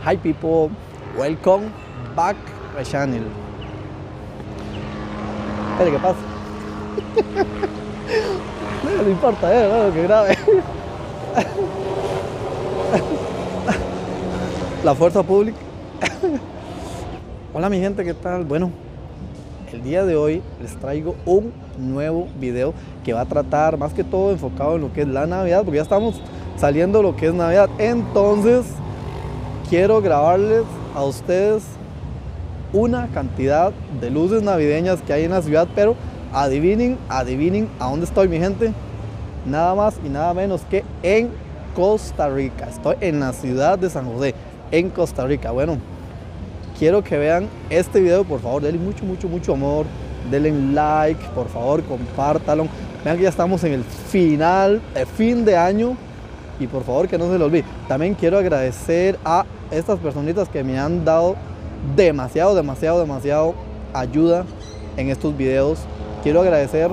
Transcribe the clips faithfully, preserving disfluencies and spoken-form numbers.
Hi people, welcome back to my channel. Espera, ¿qué pasa? No, no importa, eh, no, que grabe. La fuerza pública. Hola mi gente, ¿qué tal? Bueno, el día de hoy les traigo un nuevo video que va a tratar más que todo enfocado en lo que es la Navidad, porque ya estamos saliendo lo que es Navidad. Entonces quiero grabarles a ustedes una cantidad de luces navideñas que hay en la ciudad, pero adivinen, adivinen a dónde estoy mi gente. Nada más y nada menos que en Costa Rica. Estoy en la ciudad de San José, en Costa Rica. Bueno, quiero que vean este video, por favor, denle mucho, mucho, mucho amor, denle like, por favor, compártalo. Vean que ya estamos en el final, el fin de año, y por favor que no se lo olvide. También quiero agradecer a estas personitas que me han dado demasiado, demasiado, demasiado ayuda en estos videos. Quiero agradecer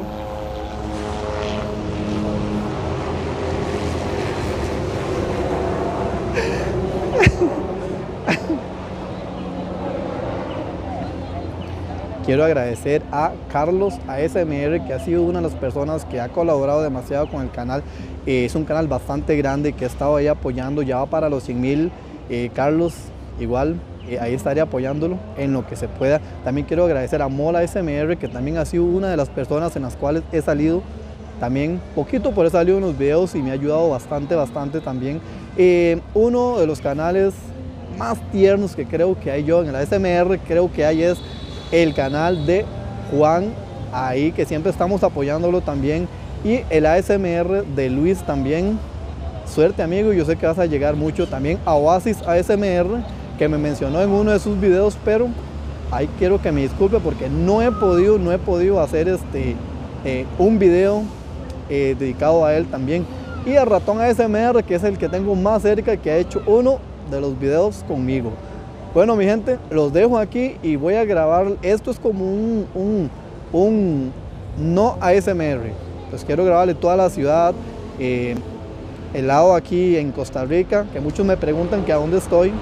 Quiero agradecer a Carlos A S M R, que ha sido una de las personas que ha colaborado demasiado con el canal. Eh, es un canal bastante grande que he estado ahí apoyando, ya va para los cien mil. Eh, Carlos, igual, eh, ahí estaré apoyándolo en lo que se pueda. También quiero agradecer a Mola A S M R, que también ha sido una de las personas en las cuales he salido. También poquito, por he salido en los videos y me ha ayudado bastante, bastante también. Eh, uno de los canales más tiernos que creo que hay yo en el A S M R, creo que hay es el canal de Juan, ahí que siempre estamos apoyándolo también, y el A S M R de Luis también. Suerte amigo, yo sé que vas a llegar mucho. También a Oasis A S M R, que me mencionó en uno de sus videos, pero ahí quiero que me disculpe porque no he podido, no he podido hacer este eh, un video eh, dedicado a él también. Y a Ratón A S M R, que es el que tengo más cerca, que ha hecho uno de los videos conmigo. Bueno mi gente, los dejo aquí y voy a grabar. Esto es como un, un, un no A S M R. Pues quiero grabarle toda la ciudad, eh, el lado aquí en Costa Rica, que muchos me preguntan que a dónde estoy.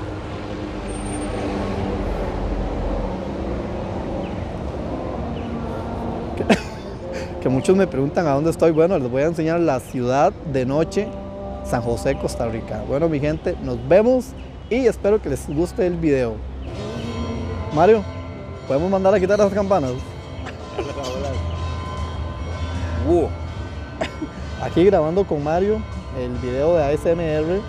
Que, que muchos me preguntan a dónde estoy. Bueno, les voy a enseñar la ciudad de noche, San José, Costa Rica. Bueno mi gente, nos vemos. Y espero que les guste el video. Mario, ¿podemos mandar a quitar las campanas? uh. Aquí grabando con Mario el video de A S M R.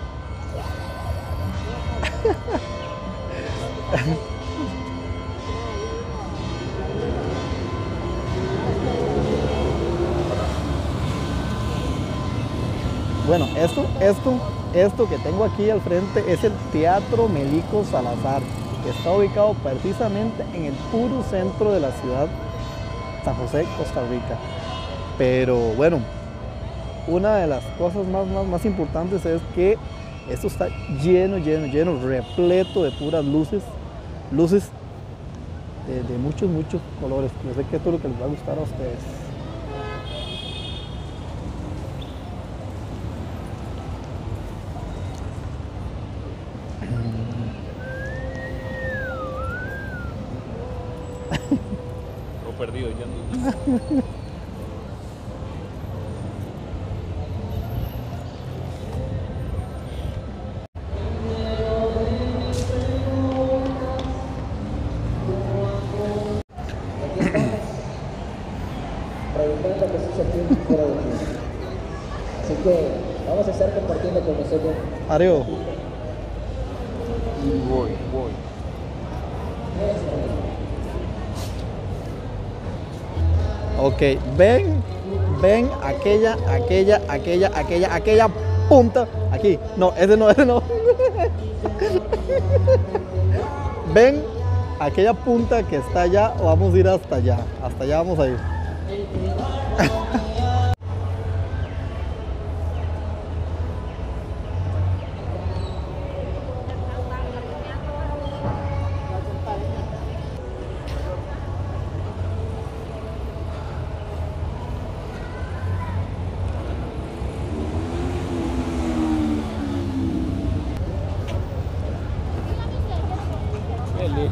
Bueno, esto, esto Esto que tengo aquí al frente es el Teatro Melico Salazar, que está ubicado precisamente en el puro centro de la ciudad San José, Costa Rica. Pero bueno, una de las cosas más, más, más importantes es que esto está lleno, lleno, lleno, repleto de puras luces, luces de, de muchos, muchos colores. Yo sé que esto es lo que les va a gustar a ustedes. Perdido ya no. Preguntando que si se tiene fuera de aquí. Así que vamos a estar compartiendo con nosotros. Ario. Voy, voy. Ok, ven, ven aquella, aquella, aquella, aquella, aquella punta. Aquí, no, ese no, ese no. Ven aquella punta que está allá, vamos a ir hasta allá. Hasta allá vamos a ir. Dele.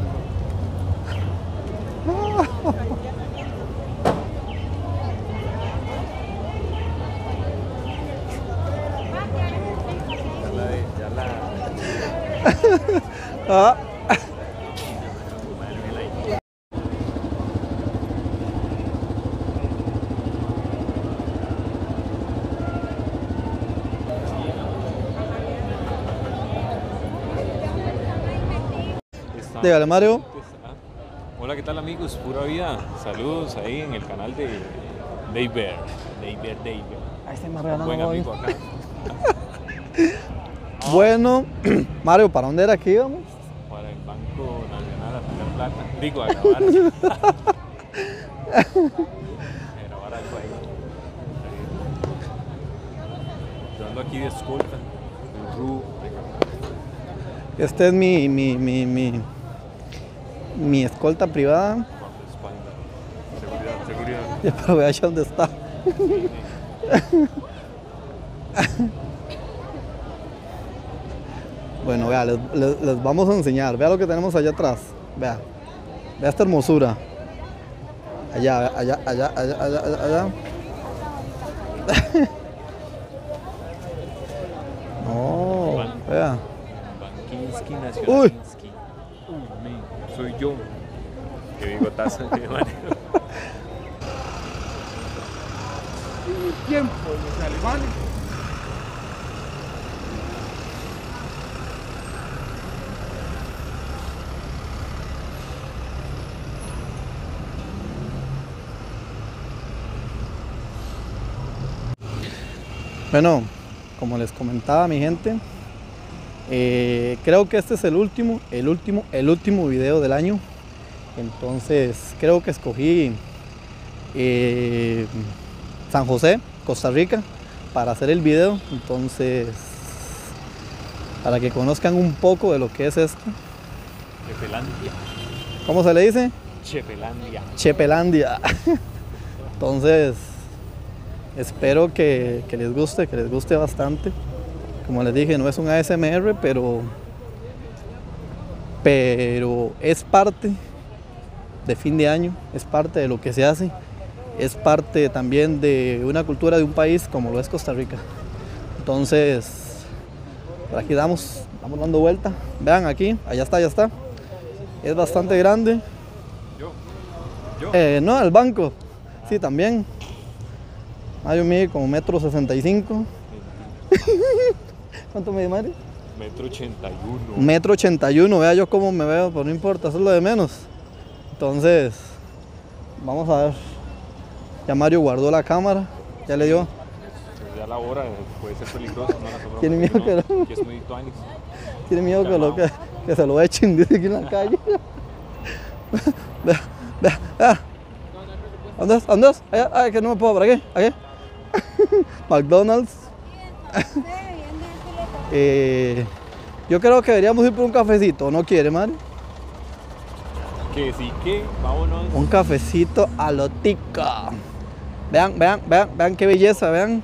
Ya la de, ya la. Ah. Está- Dígale, Mario. Hola, ¿qué tal amigos? Pura vida. Saludos ahí en el canal de Dave Bear. Dave Bear, Dave Bear. Ahí se me Un buen amigo acá. Bueno, Mario, ¿para dónde era que íbamos? Para el Banco Nacional a sacar plata. Digo, a grabar. A grabar algo ahí. Yo ando aquí de escolta. El Ru. Este es mi, mi, mi, mi, mi escolta privada. Seguridad, seguridad. Ya, pero vea dónde está. Bueno, vea, les, les- les vamos a enseñar. Vea lo que tenemos allá atrás. Vea. Vea esta hermosura. Allá, allá, allá, allá, allá, allá. allá. No, vea. Bankinsky, Uy. Nacionalinsky. Uy, men, soy yo. Qué bigotazo, qué manera. Tiempo, los alemanes. Bueno, como les comentaba mi gente, eh, creo que este es el último, el último, el último video del año. Entonces creo que escogí eh, San José, Costa Rica, para hacer el video. Entonces, para que conozcan un poco de lo que es esto. Chepelandia. ¿Cómo se le dice? Chepelandia. Chepelandia. Entonces, espero que, que les guste, que les guste bastante. Como les dije, no es un A S M R, pero, pero es parte de fin de año, es parte de lo que se hace, es parte también de una cultura de un país como lo es Costa Rica. Entonces, por aquí damos, vamos dando vuelta. Vean aquí, allá está, allá está. Es bastante grande. Yo. Yo. Eh, no, el banco, sí, también. Mario mide como metro sesenta y cinco. ¿Cuánto mide Mario? Metro ochenta y uno. Metro ochenta y uno, vea yo cómo me veo, pero no importa, eso es lo de menos. Entonces, vamos a ver. Ya Mario guardó la cámara, ya le dio. Ya la hora puede ser peligroso. No la sobró, Tiene miedo que no. Que es muy tuanis. Tiene miedo que, lo, que, que se lo echen, dice aquí en la calle. Vea, vea, vea. ¿Dónde es? ¿Dónde es? Allá, ay, que no me puedo por aquí, aquí. McDonald's. Eh, yo creo que deberíamos ir por un cafecito, ¿no quiere, Mario? Que sí que, vámonos. Un cafecito a lo tica. Vean, vean, vean, vean qué belleza, vean.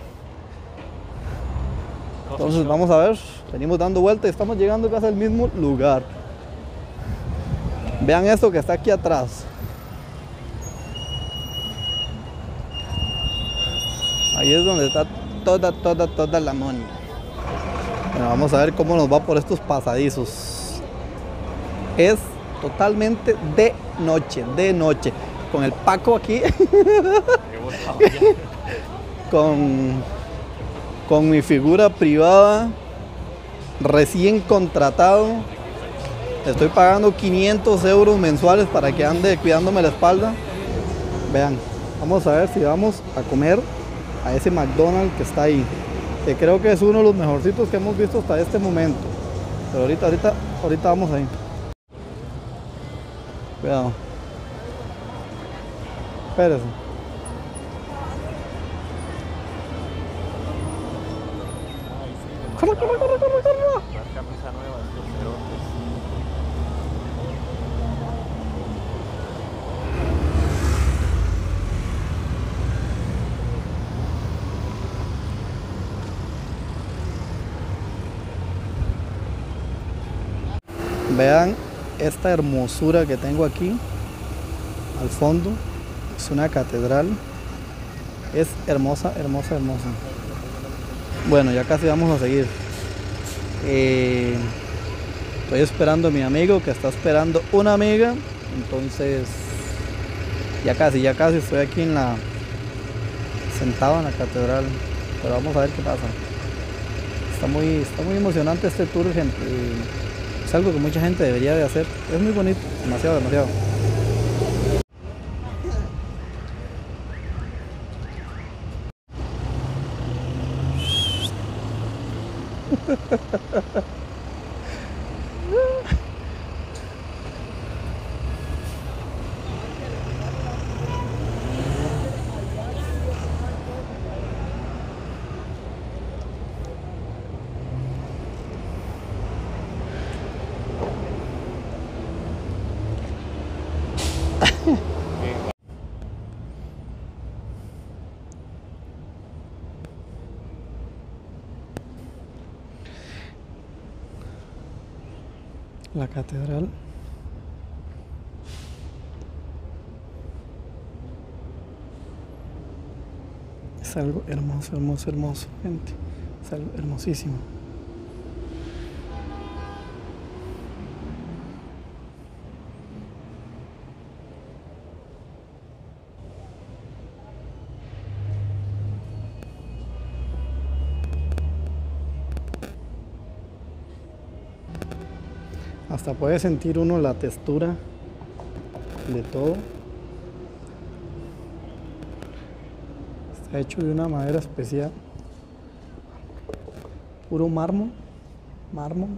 Entonces vamos a ver, venimos dando vueltas y estamos llegando casi al mismo lugar. Vean esto que está aquí atrás. Ahí es donde está toda, toda, toda la money. Bueno, vamos a ver cómo nos va por estos pasadizos. Es totalmente de noche, de noche. Con el Paco aquí. Qué botado ya. con, con mi figura privada recién contratado. Estoy pagando quinientos euros mensuales para que ande cuidándome la espalda. Vean, vamos a ver si vamos a comer a ese McDonald's que está ahí, que creo que es uno de los mejorcitos que hemos visto hasta este momento. Pero ahorita, ahorita, ahorita vamos ahí. Cuidado. Espérese. Corre, corre, corre, corre, corre. Comprar camisa nueva, estos cerotes. Vean esta hermosura que tengo aquí al fondo. Es una catedral. Es hermosa, hermosa, hermosa. Bueno, ya casi vamos a seguir. Eh, estoy esperando a mi amigo que está esperando una amiga. Entonces, ya casi, ya casi estoy aquí en la sentado en la catedral. Pero vamos a ver qué pasa. Está muy, está muy emocionante este tour, gente. Es algo que mucha gente debería de hacer. Es muy bonito, demasiado, demasiado. La catedral. Es algo hermoso, hermoso, hermoso, gente. Es algo hermosísimo. Hasta puede sentir uno la textura de todo. Está hecho de una madera especial. Puro mármol. Mármol.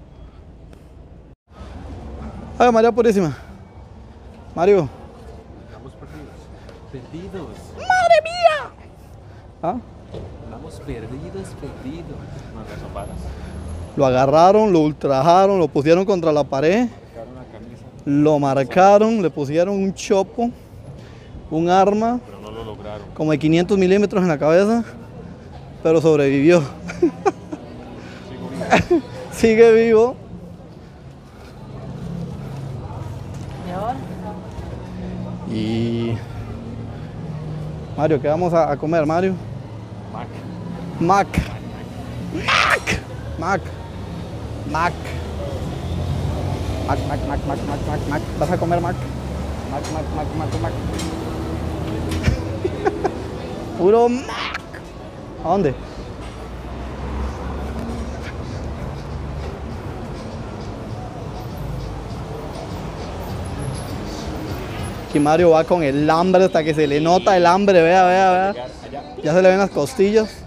¡Ay, María Purísima! Mario. Estamos perdidos. Perdidos. ¡Madre mía! ¿Ah? Estamos perdidos, perdidos. No acaso paras. Lo agarraron, lo ultrajaron, lo pusieron contra la pared, Sacaron la camisa, lo marcaron, le pusieron un chopo, un arma, pero no lo lograron. como de quinientos milímetros en la cabeza, pero sobrevivió. Sigo vivo. Sigue vivo. Y Mario, ¿qué vamos a, a comer, Mario? Mac. Mac. Mac. Mac. Mac. Mac, Mac, Mac, Mac, Mac, Mac, Mac. ¿Vas a comer Mac? Mac, Mac, Mac, Mac, Mac. Puro Mac. ¿A dónde? Aquí Mario va con el hambre hasta que se le nota el hambre, vea, vea, vea. Ya se le ven las costillas.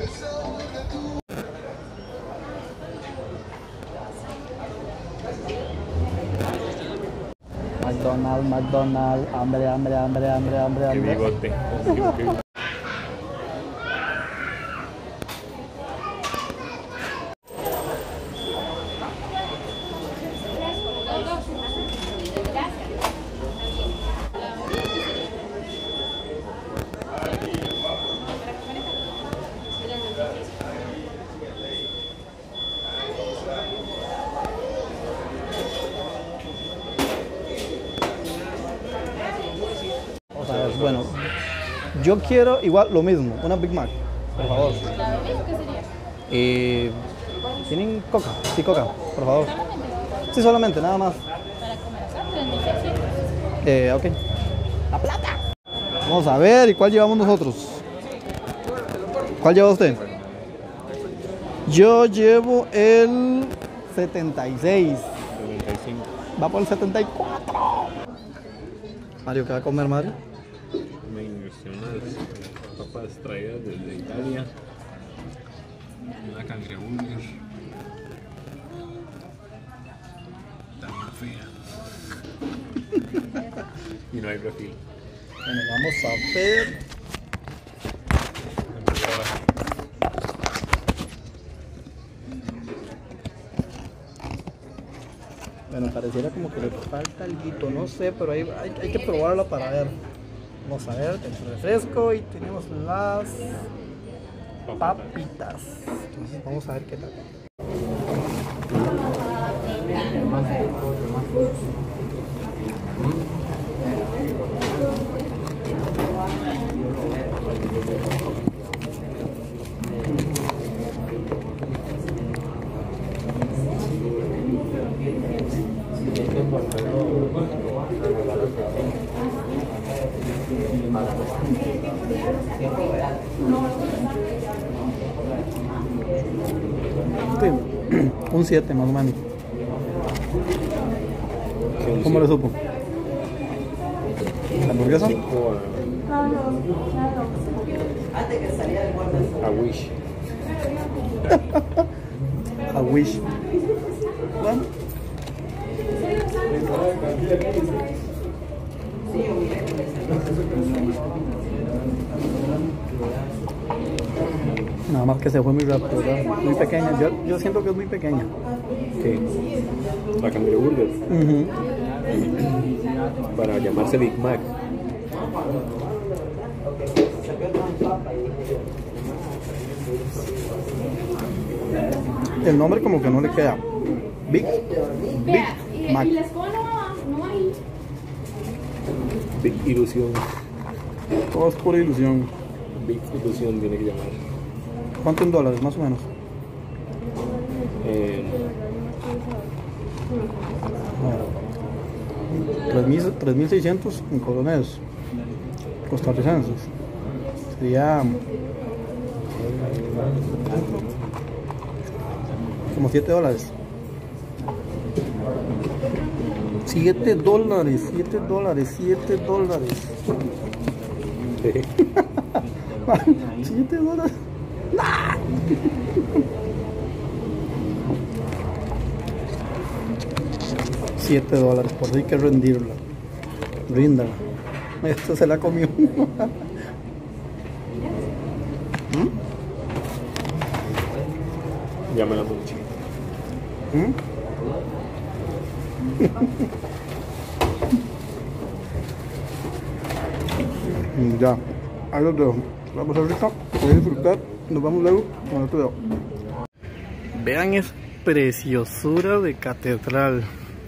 McDonald's, McDonald's, hambre, hambre, hambre, hambre, hambre, Qué hambre. bigote. O sea, bueno, yo quiero igual lo mismo, una Big Mac, por favor. Eh, ¿Tienen coca? Sí, coca, por favor. Sí, solamente, nada más. Eh, ok. La plata. Vamos a ver, ¿y cuál llevamos nosotros? ¿Cuál lleva usted? Yo llevo el setenta y seis. setenta y cinco. Va por el setenta y cuatro. Mario, ¿qué va a comer, Mario? Me ilusionan las papas traídas desde Italia. Una cangreburger. También fea. Y no hay refil. Bueno, vamos a ver. Bueno, pareciera como que le falta algo, no sé, pero hay, hay, hay que probarlo para ver. Vamos a ver, el refresco y tenemos las papitas. Entonces vamos a ver qué tal. Sí, un siete más o menos. ¿Cómo le supo? ¿La hamburguesa? A Wish. A Wish. Bueno. Nada más que se fue muy rápido, ¿verdad? Muy pequeña. Yo, yo siento que es muy pequeña. ¿Qué? La Cangreburger Burger. Uh-huh. Para llamarse Big Mac. El nombre como que no le queda. Big, Big Mac. Big Ilusión. Todo es pura ilusión. Big Ilusión tiene que llamar. ¿Cuánto en dólares más o menos? Eh, tres mil seiscientos en colones costarricenses. Sería como siete dólares. siete dólares, siete dólares, siete dólares. siete dólares. siete dólares, por eso hay que rendirla. Ríndala. Esto se la comió. ¿Mm? ya me la mucho. ¿Mm? Ya, ahí los dejo. Vamos ahorita, voy a disfrutar. Nos vamos luego con otro video. Vean esa preciosura de catedral.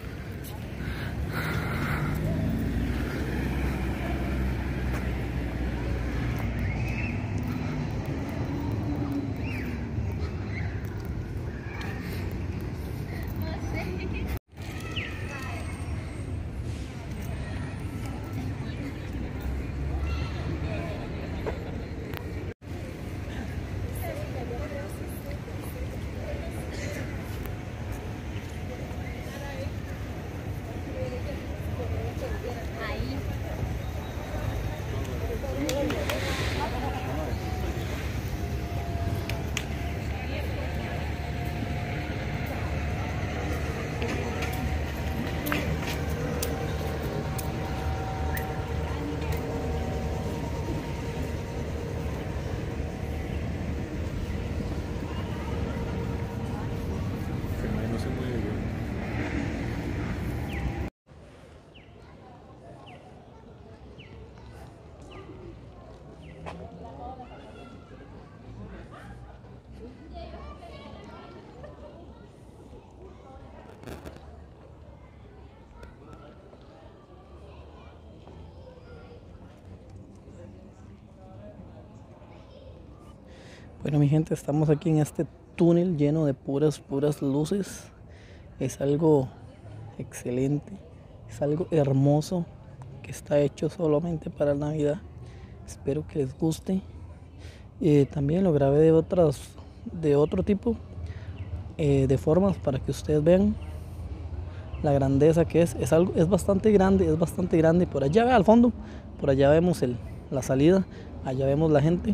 Bueno, mi gente, estamos aquí en este túnel lleno de puras, puras luces. Es algo excelente, es algo hermoso que está hecho solamente para Navidad. Espero que les guste. Eh, también lo grabé de otras, de otro tipo, eh, de formas para que ustedes vean la grandeza que es. Es algo, es bastante grande, es bastante grande. Por allá al fondo, por allá vemos el, la salida, allá vemos la gente.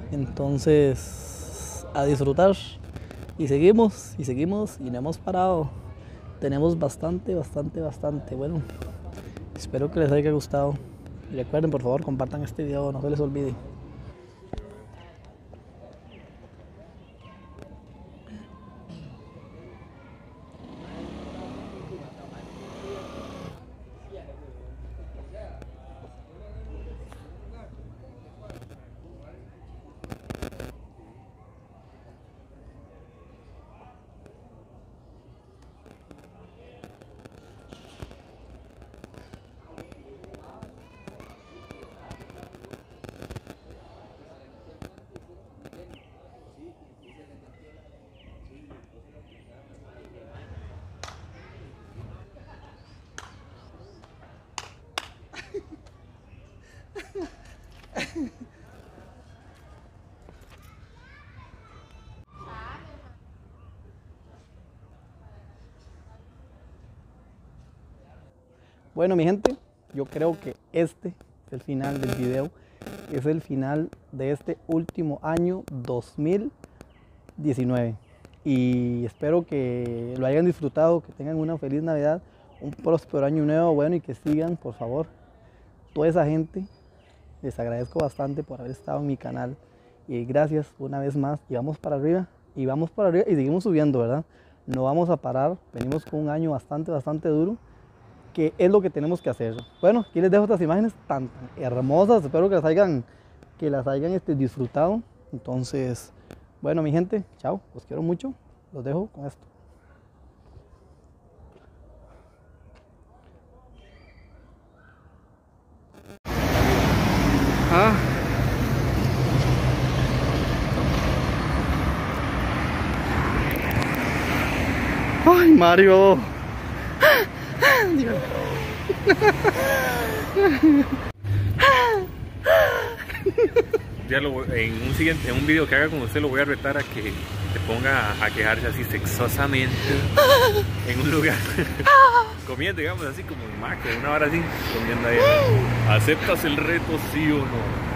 Entonces, a disfrutar. Y seguimos, y seguimos, y no hemos parado. Tenemos bastante, bastante, bastante. Bueno, espero que les haya gustado. Y recuerden, por favor, compartan este video, no se les olvide. Bueno, mi gente, yo creo que este es el final del video. Es el final de este último año dos mil diecinueve. Y espero que lo hayan disfrutado, que tengan una feliz Navidad, un próspero año nuevo, bueno, y que sigan, por favor, toda esa gente. Les agradezco bastante por haber estado en mi canal. Y gracias una vez más. Y vamos para arriba, y vamos para arriba, y seguimos subiendo, ¿verdad? No vamos a parar. Venimos con un año bastante, bastante duro, que es lo que tenemos que hacer. Bueno, aquí les dejo estas imágenes tan, tan hermosas. Espero que las hayan, que las hayan este, disfrutado. Entonces, bueno, mi gente, chao. Los quiero mucho. Los dejo con esto. Ah. Ay, Mario. Ya lo, en un siguiente, en un video que haga con usted, lo voy a retar a que se ponga a quejarse así sexosamente en un lugar comiendo, digamos así como en Mac, una hora así, comiendo ahí. ¿Aceptas el reto, sí o no?